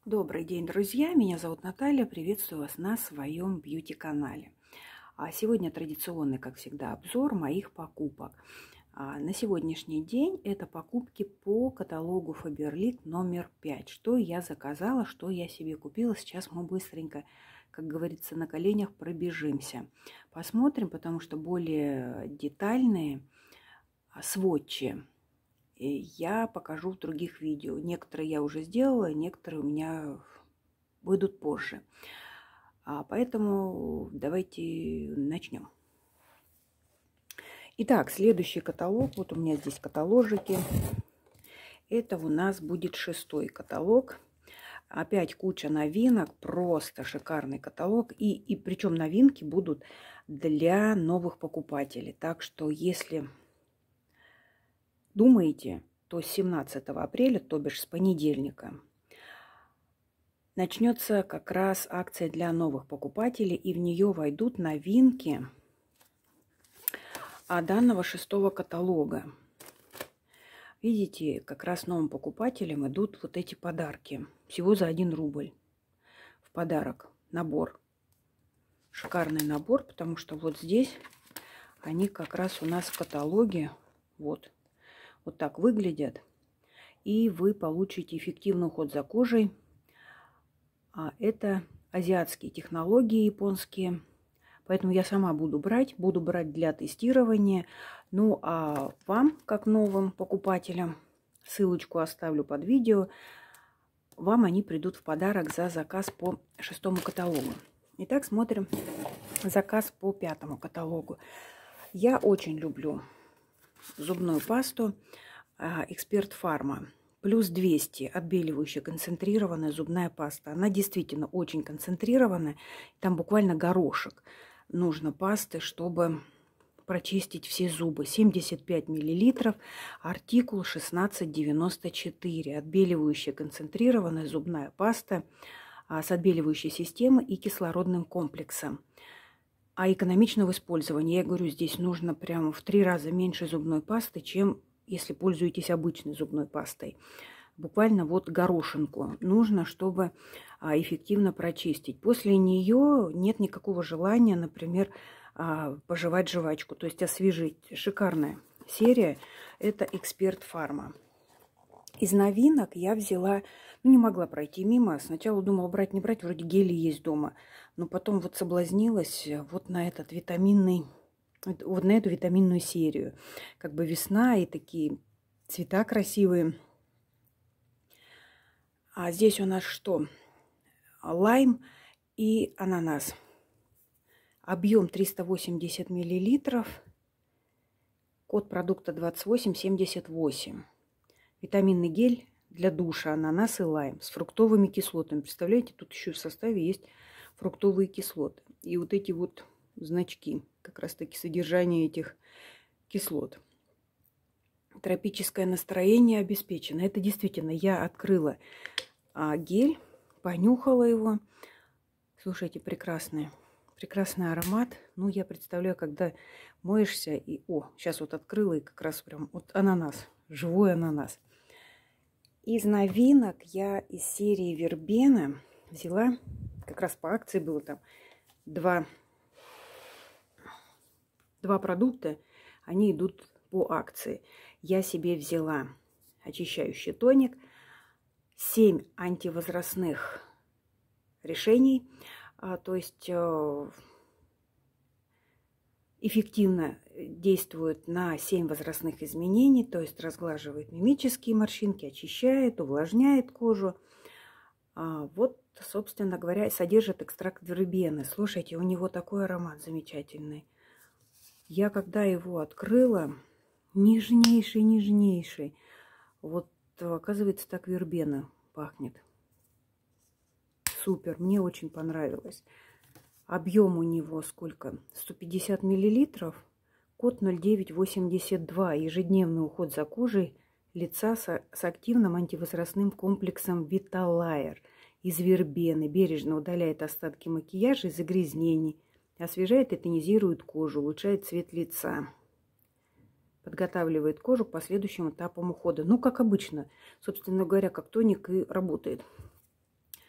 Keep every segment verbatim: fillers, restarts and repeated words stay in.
Добрый день, друзья! Меня зовут Наталья. Приветствую вас на своем бьюти-канале. А сегодня традиционный, как всегда, обзор моих покупок. А на сегодняшний день это покупки по каталогу Faberlic номер пять. Что я заказала, что я себе купила. Сейчас мы быстренько, как говорится, на коленях пробежимся. Посмотрим, потому что более детальные сводчи я покажу в других видео. Некоторые я уже сделала, некоторые у меня выйдут позже. А поэтому давайте начнем. Итак, следующий каталог. Вот у меня здесь каталожики. Это у нас будет шестой каталог. Опять куча новинок. Просто шикарный каталог. И, и причем новинки будут для новых покупателей. Так что если думаете, то с семнадцатого апреля, то бишь с понедельника, начнется как раз акция для новых покупателей, и в нее войдут новинки данного шестого каталога. Видите, как раз новым покупателям идут вот эти подарки. Всего за один рубль в подарок. Набор. Шикарный набор, потому что вот здесь они как раз у нас в каталоге. Вот. Вот так выглядят. И вы получите эффективный уход за кожей. А это азиатские технологии японские. Поэтому я сама буду брать. Буду брать для тестирования. Ну а вам, как новым покупателям, ссылочку оставлю под видео. Вам они придут в подарок за заказ по шестому каталогу. Итак, смотрим заказ по пятому каталогу. Я очень люблю зубную пасту Эксперт Фарма. Плюс двести отбеливающая концентрированная зубная паста. Она действительно очень концентрированная. Там буквально горошек нужно пасты, чтобы прочистить все зубы. семьдесят пять миллилитров. Артикул шестнадцать девяносто четыре. Отбеливающая концентрированная зубная паста с отбеливающей системой и кислородным комплексом. А экономично в использовании, я говорю, здесь нужно прямо в три раза меньше зубной пасты, чем если пользуетесь обычной зубной пастой. Буквально вот горошинку нужно, чтобы эффективно прочистить. После нее нет никакого желания, например, пожевать жвачку, то есть освежить. Шикарная серия. Это Эксперт Фарма. Из новинок я взяла, ну не могла пройти мимо. Сначала думала брать, не брать, вроде гели есть дома. Но потом вот соблазнилась вот на этот витаминный, вот на эту витаминную серию. Как бы весна и такие цвета красивые. А здесь у нас что? Лайм и ананас. Объем триста восемьдесят миллилитров. Код продукта двадцать восемь семьдесят восемь. Витаминный гель для душа, ананас и лайм с фруктовыми кислотами. Представляете, тут еще в составе есть фруктовые кислоты. И вот эти вот значки, как раз таки содержание этих кислот. Тропическое настроение обеспечено. Это действительно, я открыла а, гель, понюхала его. Слушайте, прекрасный, прекрасный аромат. Ну, я представляю, когда моешься и... О, сейчас вот открыла и как раз прям вот ананас, живой ананас. Из новинок я из серии Вербена взяла, как раз по акции было там два, два продукта, они идут по акции. Я себе взяла очищающий тоник, семь антивозрастных решений, а, то есть э, эффективно действует на семь возрастных изменений, то есть разглаживает мимические морщинки, очищает, увлажняет кожу. А, вот, собственно говоря, содержит экстракт вербены. Слушайте, у него такой аромат замечательный. Я когда его открыла, нежнейший, нежнейший. Вот, оказывается, так вербена пахнет. Супер, мне очень понравилось. Объем у него сколько? сто пятьдесят миллилитров. Код ноль девять восемьдесят два. Ежедневный уход за кожей лица с, с активным антивозрастным комплексом Виталайр из вербены. Бережно удаляет остатки макияжа и загрязнений. Освежает и тонизирует кожу. Улучшает цвет лица. Подготавливает кожу к последующим этапам ухода. Ну, как обычно. Собственно говоря, как тоник и работает.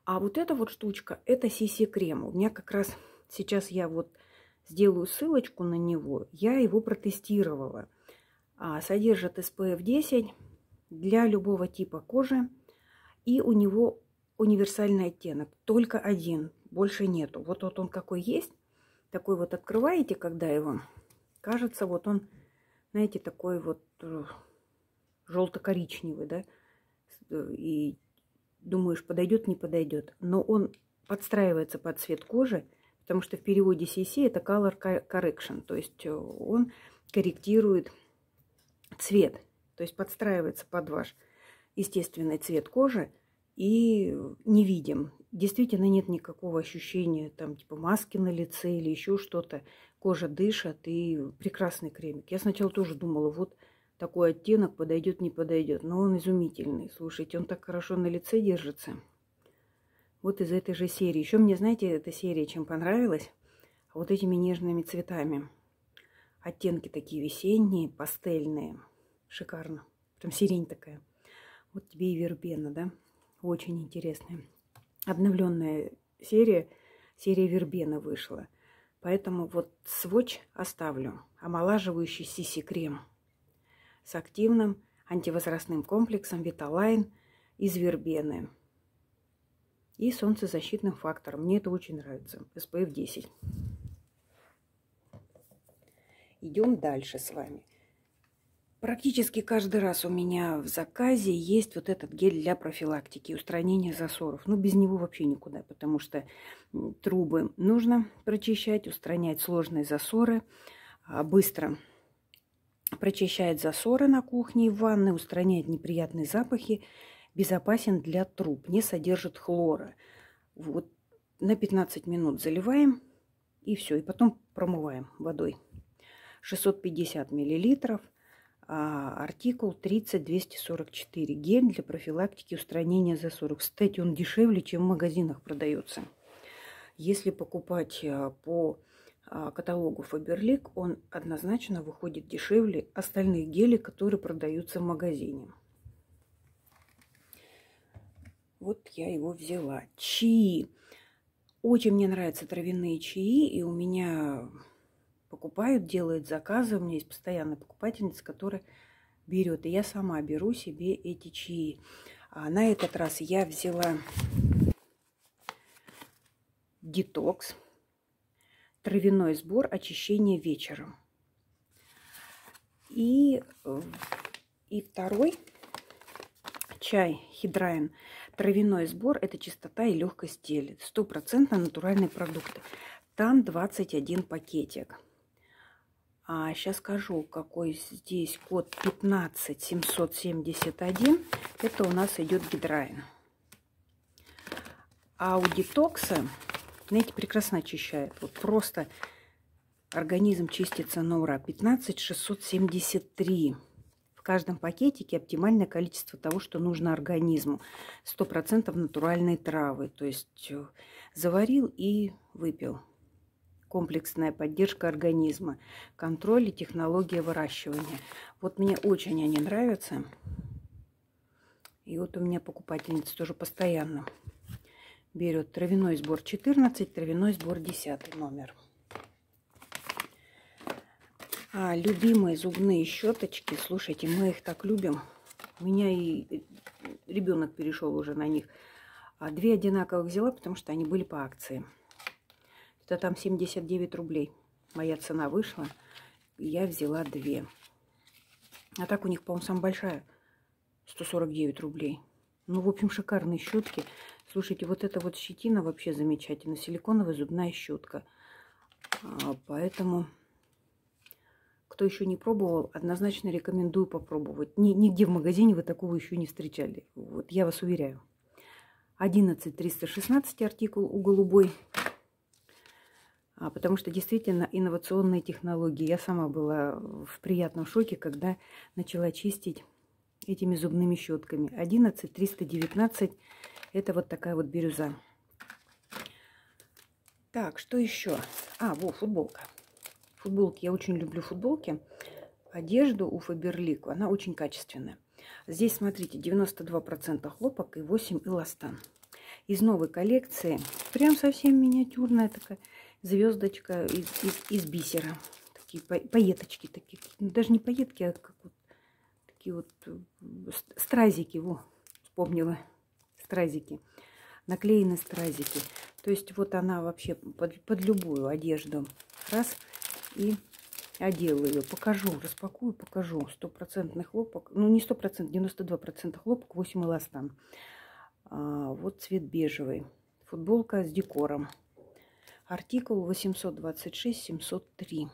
А вот эта вот штучка, это си си крем. У меня как раз сейчас я вот сделаю ссылочку на него. Я его протестировала. А, содержит эс пэ эф десять для любого типа кожи. И у него универсальный оттенок. Только один. Больше нету. Вот, вот он какой есть. Такой вот открываете, когда его. Кажется, вот он, знаете, такой вот желто-коричневый, да. И думаешь, подойдет, не подойдет. Но он подстраивается под цвет кожи, потому что в переводе си си это color correction. То есть он корректирует цвет. То есть подстраивается под ваш естественный цвет кожи и не видим. Действительно нет никакого ощущения там типа маски на лице или еще что-то. Кожа дышит и прекрасный кремик. Я сначала тоже думала, вот такой оттенок подойдет, не подойдет. Но он изумительный. Слушайте, он так хорошо на лице держится. Вот из этой же серии. Еще мне, знаете, эта серия чем понравилась? Вот этими нежными цветами. Оттенки такие весенние, пастельные. Шикарно. Прям сирень такая. Вот тебе и вербена, да? Очень интересная. Обновленная серия. Серия вербена вышла. Поэтому вот сводч оставлю. Омолаживающий си си крем. С активным антивозрастным комплексом Виталайн из вербены. И солнцезащитным фактором. Мне это очень нравится. эс пэ эф десять. Идем дальше с вами. Практически каждый раз у меня в заказе есть вот этот гель для профилактики и устранения засоров. Ну, без него вообще никуда, потому что трубы нужно прочищать, устранять сложные засоры, быстро прочищает засоры на кухне и в ванной, устраняет неприятные запахи, безопасен для труб, не содержит хлора. Вот на пятнадцать минут заливаем и все, и потом промываем водой. шестьсот пятьдесят миллилитров. Артикул тридцать двести сорок четыре. Гель для профилактики устранения засоров. Кстати, он дешевле, чем в магазинах продается. Если покупать по каталогу Faberlic, он однозначно выходит дешевле остальных гелей, которые продаются в магазине. Вот я его взяла. Чаи. Очень мне нравятся травяные чаи, и у меня покупают, делают заказы. У меня есть постоянная покупательница, которая берет. И я сама беру себе эти чаи. А на этот раз я взяла детокс. Травяной сбор очищения вечером. И, и второй чай Хидрайн. Травяной сбор. Это чистота и легкость тела. Стопроцентно натуральные продукты. Там двадцать один пакетик. А сейчас скажу, какой здесь код пятнадцать семьсот семьдесят один. Это у нас идет Гидрайн. А у детокса, знаете, прекрасно очищает. Вот просто организм чистится на ура. пятнадцать шестьсот семьдесят три. В каждом пакетике оптимальное количество того, что нужно организму. сто процентов натуральные травы. То есть заварил и выпил. Комплексная поддержка организма, контроль и технология выращивания. Вот мне очень они нравятся. И вот у меня покупательница тоже постоянно берет травяной сбор четырнадцать, травяной сбор десять номер. А любимые зубные щеточки, слушайте, мы их так любим. У меня и ребенок перешел уже на них. А две одинаковых взяла, потому что они были по акции. Это там семьдесят девять рублей. Моя цена вышла. И я взяла две. А так у них, по-моему, самая большая. сто сорок девять рублей. Ну, в общем, шикарные щетки. Слушайте, вот эта вот щетина вообще замечательная. Силиконовая зубная щетка. А, поэтому, кто еще не пробовал, однозначно рекомендую попробовать. Ни, нигде в магазине вы такого еще не встречали. Вот я вас уверяю. одиннадцать триста шестнадцать артикул у голубой. А, потому что действительно инновационные технологии. Я сама была в приятном шоке, когда начала чистить этими зубными щетками. одиннадцать триста девятнадцать. Это вот такая вот бирюза. Так, что еще? А, вот футболка. Футболки. Я очень люблю футболки. Одежду у Faberlic, она очень качественная. Здесь, смотрите, девяносто два процента хлопок и восемь процентов эластан. из новой коллекции. Прям совсем миниатюрная такая звездочка из, из, из бисера. Такие пайеточки такие. Даже не пайетки, а как вот такие вот стразики. Во, вспомнила. Стразики. Наклеены стразики. То есть вот она вообще под, под любую одежду. Раз и одела ее. Покажу, распакую, покажу. Стопроцентный хлопок. Ну, не сто процентов, девяносто два процента хлопок, восемь эластан. А, вот цвет бежевый. Футболка с декором. Артикул восемьсот двадцать шесть семьсот три.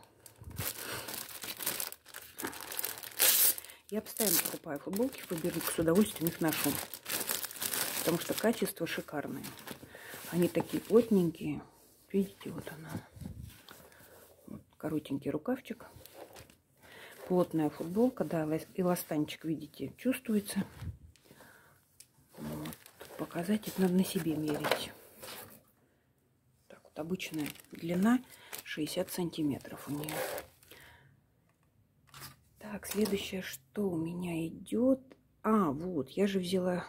Я постоянно покупаю футболки в Фаберлик, с удовольствием их ношу. Потому что качество шикарное. Они такие плотненькие. Видите, вот она. Вот, коротенький рукавчик. Плотная футболка. Да, эластанчик, видите, чувствуется. Вот. Показать это надо на себе мерить. Так вот, обычная длина шестьдесят сантиметров у нее. Так, следующее, что у меня идет. А, вот, я же взяла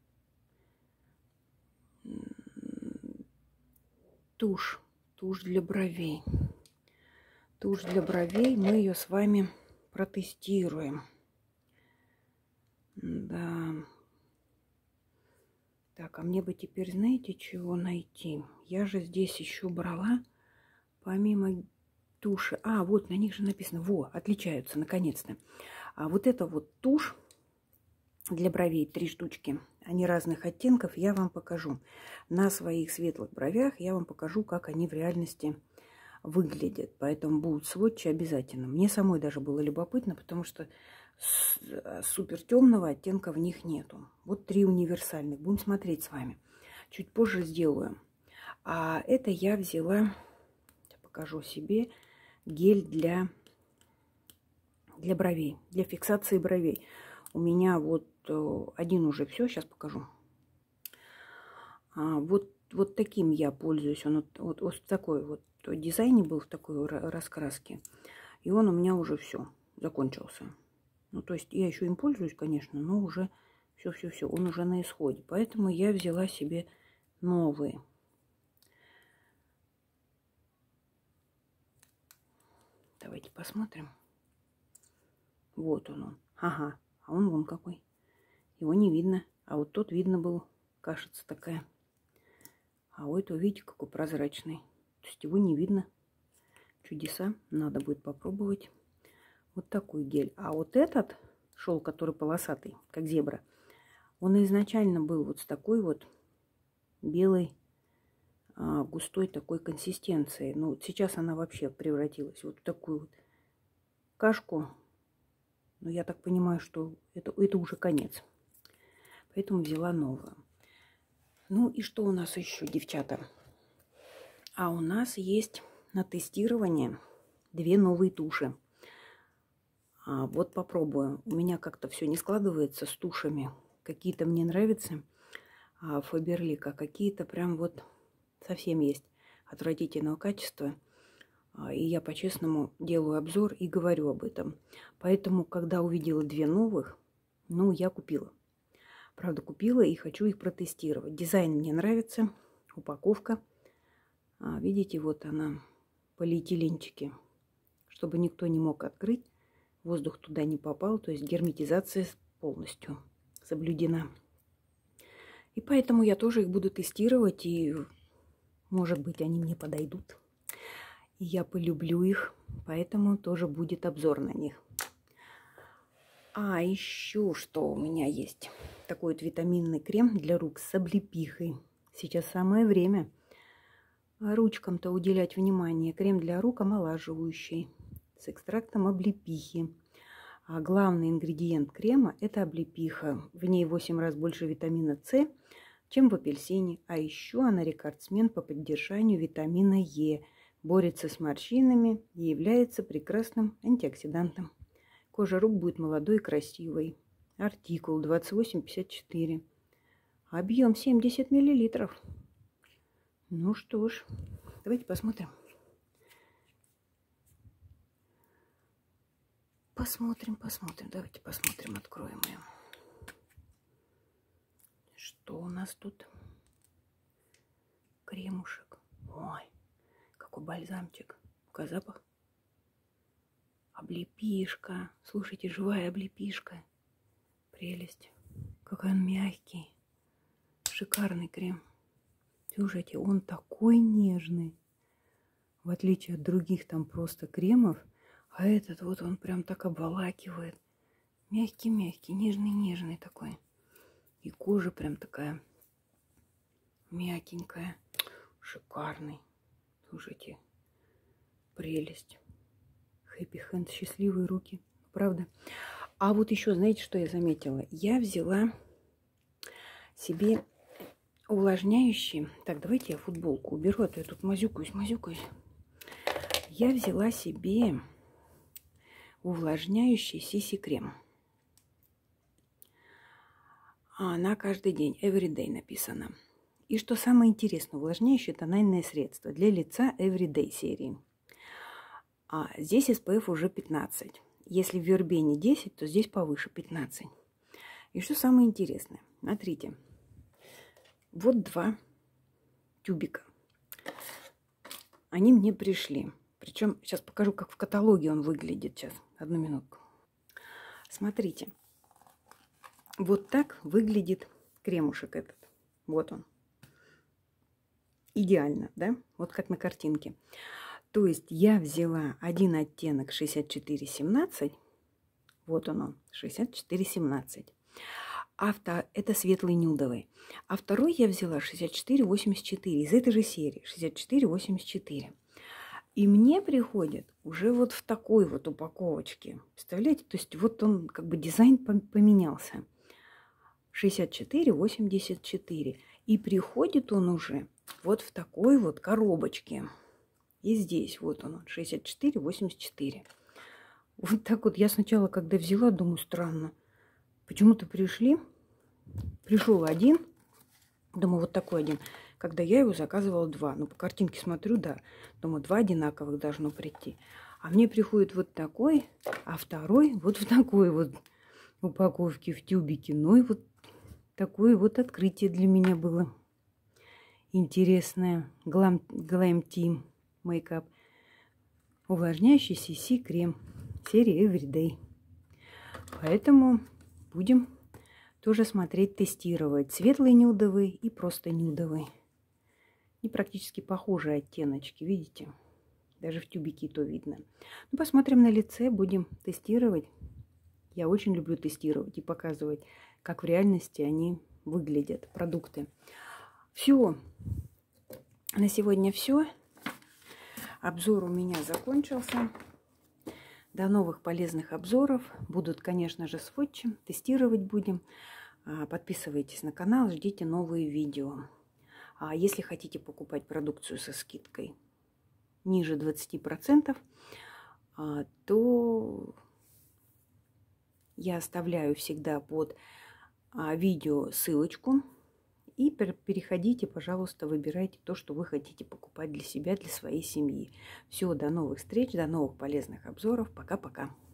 тушь. Тушь для бровей. Тушь для бровей. Мы ее с вами протестируем. Да. Так, а мне бы теперь, знаете, чего найти? Я же здесь еще брала, помимо туши. А, вот, на них же написано. Во, отличаются, наконец-то. А вот это вот тушь для бровей, три штучки. Они разных оттенков, я вам покажу. На своих светлых бровях я вам покажу, как они в реальности выглядят. Поэтому будут сводчи обязательно. Мне самой даже было любопытно, потому что супер темного оттенка в них нету. Вот три универсальных. Будем смотреть с вами. Чуть позже сделаю. А это я взяла, покажу себе, гель для, для бровей, для фиксации бровей. У меня вот один уже все, сейчас покажу. А, вот, вот таким я пользуюсь. Он вот, вот, вот в такой вот дизайне был, в такой раскраске. И он у меня уже все, закончился. Ну, то есть я еще им пользуюсь, конечно, но уже все-все-все, он уже на исходе. Поэтому я взяла себе новые. Давайте посмотрим. Вот он он. Ага, а он вон какой. Его не видно. А вот тот видно был, кашица такая. А у этого, видите, какой прозрачный. То есть его не видно. Чудеса. Надо будет попробовать. Вот такой гель. А вот этот шел, который полосатый, как зебра, он изначально был вот с такой вот белой, а, густой такой консистенцией. Но вот сейчас она вообще превратилась вот в такую вот кашку. Но я так понимаю, что это, это уже конец. Поэтому взяла новую. Ну и что у нас еще, девчата? А у нас есть на тестирование две новые туши. А вот попробую. У меня как-то все не складывается с тушами. Какие-то мне нравятся а, Фаберлик, а какие-то прям вот совсем есть отвратительного качества. А, и я по-честному делаю обзор и говорю об этом. Поэтому, когда увидела две новых, ну, я купила. Правда, купила и хочу их протестировать. Дизайн мне нравится. Упаковка. А, видите, вот она, полиэтиленчики. Чтобы никто не мог открыть. Воздух туда не попал. То есть герметизация полностью соблюдена. И поэтому я тоже их буду тестировать. И, может быть, они мне подойдут. И я полюблю их. Поэтому тоже будет обзор на них. А еще что у меня есть? Такой вот витаминный крем для рук с облепихой. Сейчас самое время ручкам-то уделять внимание. Крем для рук омолаживающий с экстрактом облепихи. А главный ингредиент крема – это облепиха. В ней в восемь раз больше витамина С, чем в апельсине. А еще она рекордсмен по поддержанию витамина Е. Борется с морщинами и является прекрасным антиоксидантом. Кожа рук будет молодой и красивой. Артикул двадцать восемь пятьдесят четыре. Объем семьдесят миллилитров. Ну что ж, давайте посмотрим. Посмотрим, посмотрим. Давайте посмотрим, откроем ее. Что у нас тут? кремушек. Ой, какой бальзамчик. Какой запах. Облепишка. Слушайте, живая облепишка. Прелесть. Какой он мягкий. Шикарный крем. Слушайте, он такой нежный. В отличие от других там просто кремов. А этот вот он прям так обволакивает. Мягкий-мягкий, нежный-нежный такой. И кожа прям такая мягенькая. Шикарный. Слушайте, прелесть. Happy Hand, счастливые руки. Правда? А вот еще, знаете, что я заметила? Я взяла себе увлажняющий. Так, давайте я футболку уберу, а то я тут мазюкаюсь, мазюкаюсь. Я взяла себе увлажняющий Сиси крем. А на каждый день, everyday написано. И что самое интересное, увлажняющее тональное средство для лица everyday серии. А здесь эс пэ эф уже пятнадцать. Если в Вербене десять, то здесь повыше пятнадцать. И что самое интересное, смотрите. Вот два тюбика. Они мне пришли. Причем сейчас покажу, как в каталоге он выглядит. Сейчас, одну минутку. Смотрите. Вот так выглядит кремушек этот. Вот он. Идеально, да? Вот как на картинке. То есть я взяла один оттенок шестьдесят четыре семнадцать. Вот он он, шестьдесят четыре семнадцать. Авто, это светлый нюдовый. А второй я взяла шестьдесят четыре восемьдесят четыре из этой же серии. шестьдесят четыре восемьдесят четыре. И мне приходит уже вот в такой вот упаковочке. Представляете? То есть вот он, как бы дизайн поменялся. шестьдесят четыре восемьдесят четыре. И приходит он уже вот в такой вот коробочке. И здесь вот он, шестьдесят четыре восемьдесят четыре. Вот так вот я сначала, когда взяла, думаю, странно. Почему-то пришли. Пришел один. Думаю, вот такой один. Когда я его заказывала два. Ну, по картинке смотрю, да. Думаю, два одинаковых должно прийти. А мне приходит вот такой, а второй вот в такой вот упаковке, в тюбике. Ну и вот такое вот открытие для меня было интересное. Glam, Glam Team Makeup. Увлажняющий Сиси крем серии Everyday. Поэтому будем тоже смотреть, тестировать. Светлый нюдовый и просто нюдовый. И практически похожие оттеночки, видите? Даже в тюбике то видно. Ну, посмотрим на лице, будем тестировать. Я очень люблю тестировать и показывать, как в реальности они выглядят, продукты. Все. На сегодня все. Обзор у меня закончился. До новых полезных обзоров. Будут, конечно же, сводчи. Тестировать будем. Подписывайтесь на канал, ждите новые видео. А если хотите покупать продукцию со скидкой ниже двадцати процентов, то я оставляю всегда под видео ссылочку. И переходите, пожалуйста, выбирайте то, что вы хотите покупать для себя, для своей семьи. Все, до новых встреч, до новых полезных обзоров. Пока-пока.